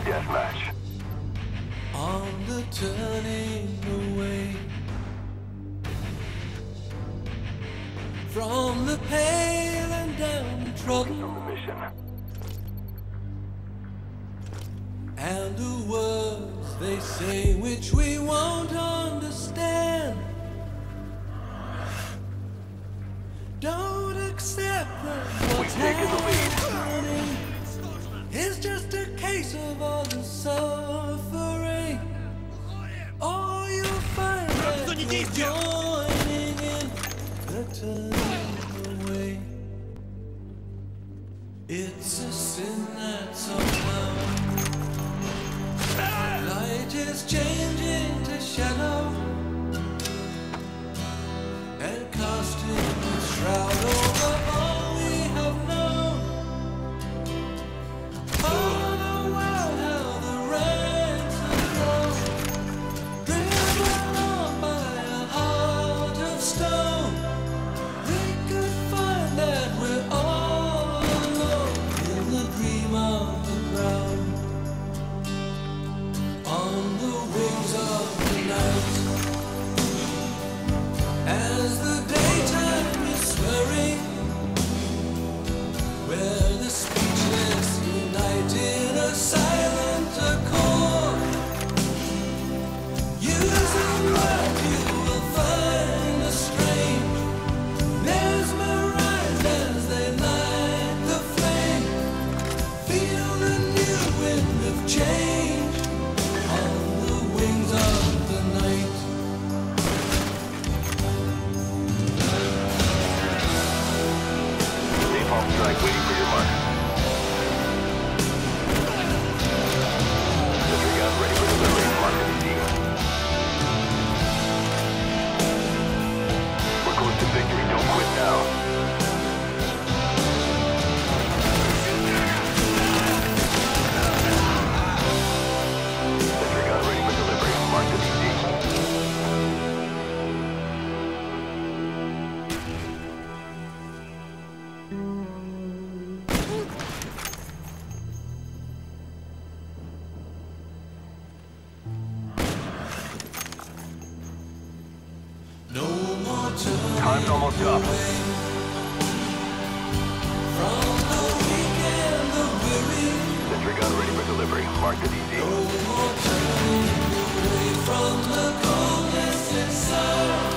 deathmatch. On the turning away from the pale and downtrodden, From the mission. and the words they say which we won't understand. Don't accept that what's We've taken the lead. happening is just a case of all the suffering. Or you'll find that you're joining in the turning away. It's a sin that somehow light is changing to shadow and casting its shroud over all we have known. Oh, the world, how the ranks have grown, driven on by a heart of stone. We could find that we're all alone in the dream of the ground, on the wings of the night. As the daytime is swirling, where the speechless unite in a silent accord, using what you will find a strange, mesmerized as they light the flame. Feel the new wind of change on the wings of the night. Napalm strike waiting for your mark. Sentry gun ready for delivery. Mark the team. We're close to victory. Don't quit now. Sentry gun ready for delivery. Mark the team. No more turning Time's almost up. away from the weak and the weary. Sentry gun ready for delivery. Mark the DC. No more turning away from the coldness inside.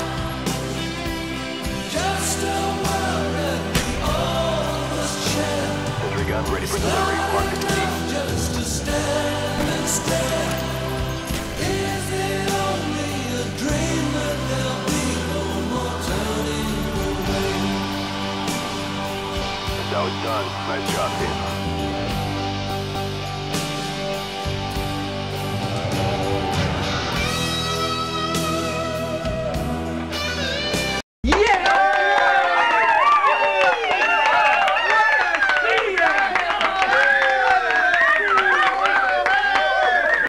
Just a world that we all must share. Sentry gun ready for delivery. Mark the DC. Just to stand and stare. Is it only a dream that there'll be no more turning away? That's how it's done. Nice job, team.